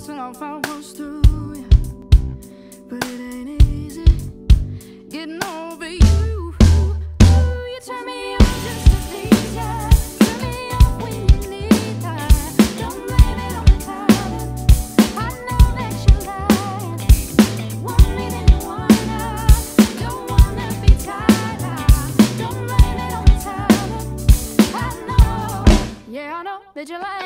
once and I'll find what's through you. But it ain't easy getting over you. You turn me on just to please ya. Turn me off when you need time. Don't blame it on the time. I know that you're lying. Want me then you wanna. Don't wanna be tied up. Don't blame it on the time. I know. Yeah, I know that you're lying.